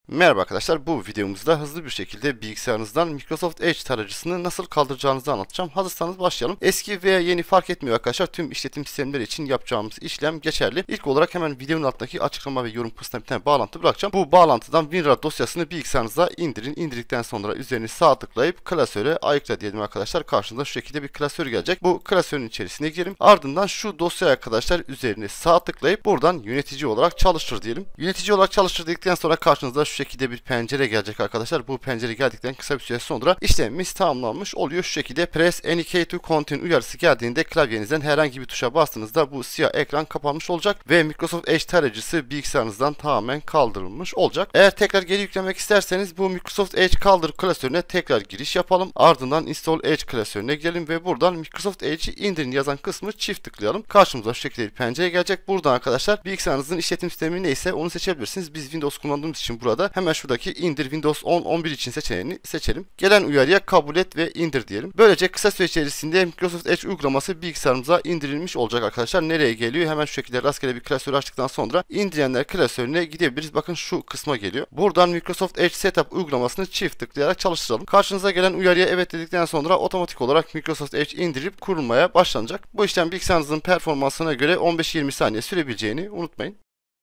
Merhaba arkadaşlar, bu videomuzda hızlı bir şekilde bilgisayarınızdan Microsoft Edge tarayıcısını nasıl kaldıracağınızı anlatacağım. Hazırsanız başlayalım. Eski veya yeni fark etmiyor arkadaşlar, tüm işletim sistemleri için yapacağımız işlem geçerli. İlk olarak hemen videonun altındaki açıklama ve yorum kısmına bir tane bağlantı bırakacağım. Bu bağlantıdan WinRAR dosyasını bilgisayarınıza indirin. İndirdikten sonra üzerine sağ tıklayıp klasöre ayıkla diyelim arkadaşlar. Karşınıza şu şekilde bir klasör gelecek. Bu klasörün içerisine girelim. Ardından şu dosyaya arkadaşlar üzerine sağ tıklayıp buradan yönetici olarak çalıştır diyelim. Yönetici olarak çalıştır dedikten sonra karşınızda şu şekilde bir pencere gelecek arkadaşlar. Bu pencere geldikten kısa bir süre sonra işlemimiz tamamlanmış oluyor. Şu şekilde Press any key to continue uyarısı geldiğinde klavyenizden herhangi bir tuşa bastığınızda bu siyah ekran kapanmış olacak ve Microsoft Edge tarayıcısı bilgisayarınızdan tamamen kaldırılmış olacak. Eğer tekrar geri yüklemek isterseniz bu Microsoft Edge kaldır klasörüne tekrar giriş yapalım. Ardından Install Edge klasörüne girelim ve buradan Microsoft Edge'i indirin yazan kısmı çift tıklayalım. Karşımıza şu şekilde bir pencere gelecek. Buradan arkadaşlar bilgisayarınızın işletim sistemi neyse onu seçebilirsiniz. Biz Windows kullandığımız için burada hemen şuradaki indir Windows 10 11 için seçeneğini seçelim. Gelen uyarıya kabul et ve indir diyelim. Böylece kısa süre içerisinde Microsoft Edge uygulaması bilgisayarımıza indirilmiş olacak arkadaşlar. Nereye geliyor? Hemen şu şekilde rastgele bir klasörü açtıktan sonra indirenler klasörüne gidebiliriz. Bakın şu kısma geliyor. Buradan Microsoft Edge Setup uygulamasını çift tıklayarak çalıştıralım. Karşınıza gelen uyarıya evet dedikten sonra otomatik olarak Microsoft Edge indirip kurulmaya başlanacak. Bu işlem bilgisayarınızın performansına göre 15-20 saniye sürebileceğini unutmayın.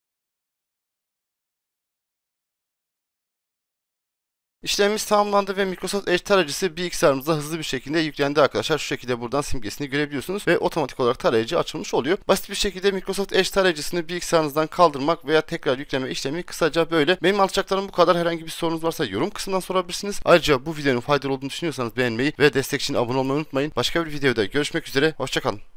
İşlemimiz tamamlandı ve Microsoft Edge tarayıcısı bilgisayarımıza hızlı bir şekilde yüklendi arkadaşlar. Şu şekilde buradan simgesini görebiliyorsunuz ve otomatik olarak tarayıcı açılmış oluyor. Basit bir şekilde Microsoft Edge tarayıcısını bilgisayarınızdan kaldırmak veya tekrar yükleme işlemi kısaca böyle. Benim anlatacaklarım bu kadar. Herhangi bir sorunuz varsa yorum kısmından sorabilirsiniz. Ayrıca bu videonun faydalı olduğunu düşünüyorsanız beğenmeyi ve destek için abone olmayı unutmayın. Başka bir videoda görüşmek üzere. Hoşça kalın.